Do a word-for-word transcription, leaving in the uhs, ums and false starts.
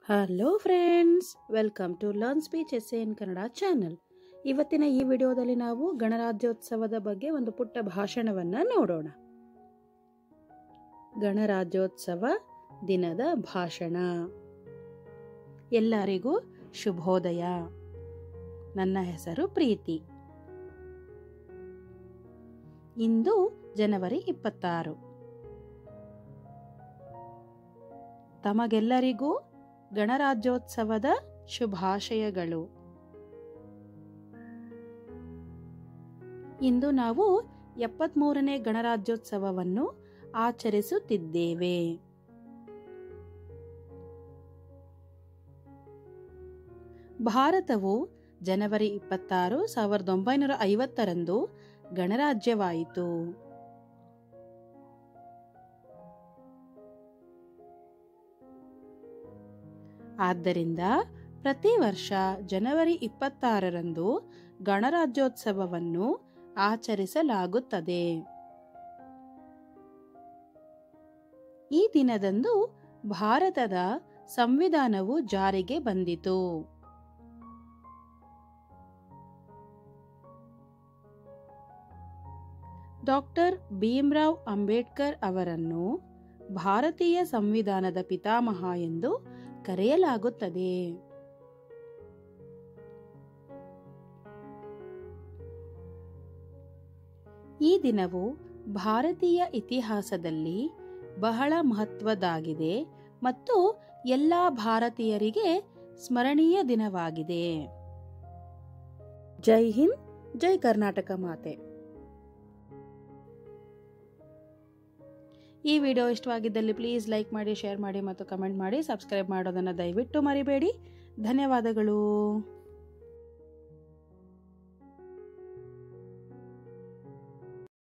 Hello friends, welcome to learn speech essay in Kannada channel. ಇವತ್ತಿನ ಈ ವಿಡಿಯೋದಲ್ಲಿ ನಾವು ಗಣರಾಜ್ಯೋತ್ಸವದ ಬಗ್ಗೆ ಒಂದು ಪುಟ್ಟ ಭಾಷಣವನ್ನು ನೋಡೋಣ. ಗಣರಾಜ್ಯೋತ್ಸವ ದಿನದ ಭಾಷಣ. ಎಲ್ಲರಿಗೂ ಶುಭೋದಯ. ನನ್ನ ಹೆಸರು ಪ್ರೀತಿ. ಇಂದು ಜನವರಿ ಇಪ್ಪತ್ತಾರು. ತಮಗೆಲ್ಲರಿಗೂ ಗಣರಾಜ್ಯೋತ್ಸವದ ಶುಭಾಶಯಗಳು. ಇಂದು ನಾವು ಎಪ್ಪತ್ಮೂರನೇ ಗಣರಾಜ್ಯೋತ್ಸವವನ್ನು ಆಚರಿಸುತ್ತಿದ್ದೇವೆ. ಭಾರತವು ಜನವರಿ ಇಪ್ಪತ್ತಾರು ಸಾವಿರದ ಒಂಬೈನೂರ ಐವತ್ತರಂದು ಗಣರಾಜ್ಯವಾಯಿತು. ಆದ್ದರಿಂದ ಪ್ರತಿ ವರ್ಷ ಜನವರಿ ಇಪ್ಪತ್ತಾರರಂದು ಗಣರಾಜ್ಯೋತ್ಸವವನ್ನು ಆಚರಿಸಲಾಗುತ್ತದೆ. ಈ ದಿನದಂದು ಭಾರತದ ಸಂವಿಧಾನವು ಜಾರಿಗೆ ಬಂದಿತು. ಡಾಕ್ಟರ್ ಭೀಮರಾವ್ ಅಂಬೇಡ್ಕರ್ ಅವರನ್ನು ಭಾರತೀಯ ಸಂವಿಧಾನದ ಪಿತಾಮಹ ಎಂದು ಕರೆಯಲಾಗುತ್ತದೆ. ಈ ದಿನವು ಭಾರತೀಯ ಇತಿಹಾಸದಲ್ಲಿ ಬಹಳ ಮಹತ್ವದ್ದಾಗಿದೆ ಮತ್ತು ಎಲ್ಲ ಭಾರತೀಯರಿಗೆ ಸ್ಮರಣೀಯ ದಿನವಾಗಿದೆ. ಜೈ ಹಿಂದ್, ಜೈ ಕರ್ನಾಟಕ ಮಾತೆ. ಈ ವಿಡಿಯೋ ಇಷ್ಟವಾಗಿದ್ದಲ್ಲಿ ಪ್ಲೀಸ್ ಲೈಕ್ ಮಾಡಿ, ಶೇರ್ ಮಾಡಿ ಮತ್ತು ಕಮೆಂಟ್ ಮಾಡಿ. ಸಬ್ಸ್ಕ್ರೈಬ್ ಮಾಡೋದನ್ನು ದಯವಿಟ್ಟು ಮರಿಬೇಡಿ. ಧನ್ಯವಾದಗಳು.